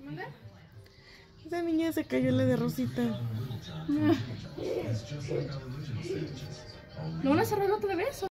Esa niña se cayó en la de Rosita. ¿No van a cerrar otra vez?